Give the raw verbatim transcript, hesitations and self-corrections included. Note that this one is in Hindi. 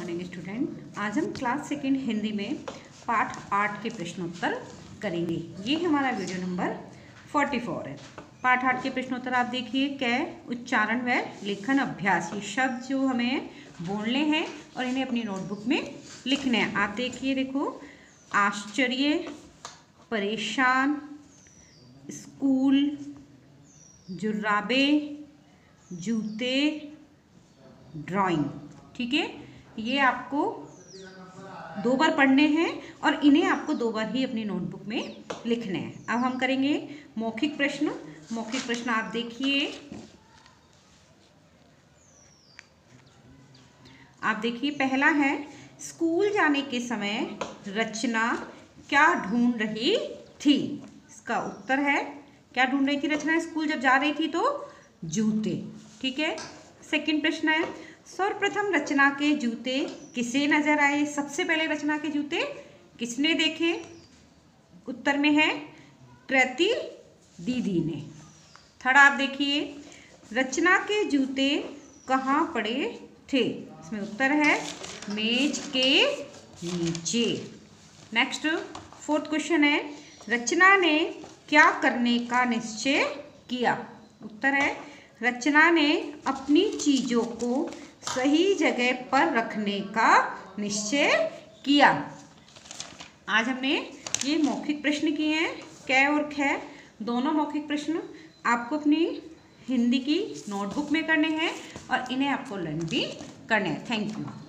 Morning student. आज हम क्लास सेकेंड हिंदी में पाठ आठ के प्रश्नोत्तर करेंगे। ये हमारा वीडियो नंबर चौवालीस है। पाठ आठ के प्रश्नोत्तर आप देखिए। कै उच्चारण व लेखन अभ्यास, ये शब्द जो हमें बोलने हैं और इन्हें अपनी नोटबुक में लिखने हैं। आप देखिए, देखो, आश्चर्य, परेशान, स्कूल, जुर्राबे, जूते, ड्राइंग। ठीक है, ये आपको दो बार पढ़ने हैं और इन्हें आपको दो बार ही अपनी नोटबुक में लिखने हैं। अब हम करेंगे मौखिक प्रश्न। मौखिक प्रश्न आप देखिए, आप देखिए पहला है, स्कूल जाने के समय रचना क्या ढूंढ रही थी? इसका उत्तर है, क्या ढूंढ रही थी रचना स्कूल जब जा रही थी? तो जूते। ठीक है। सेकंड प्रश्न है, सर्वप्रथम रचना के जूते किसे नजर आए? सबसे पहले रचना के जूते किसने देखे? उत्तर में है कृति दीदी ने। थर्ड आप देखिए, रचना के जूते कहाँ पड़े थे? इसमें उत्तर है मेज के नीचे। नेक्स्ट फोर्थ क्वेश्चन है, रचना ने क्या करने का निश्चय किया? उत्तर है रचना ने अपनी चीजों को सही जगह पर रखने का निश्चय किया। आज हमने ये मौखिक प्रश्न किए हैं, कै और खे दोनों मौखिक प्रश्न आपको अपनी हिंदी की नोटबुक में करने हैं और इन्हें आपको लर्न भी करने हैं। Thank you.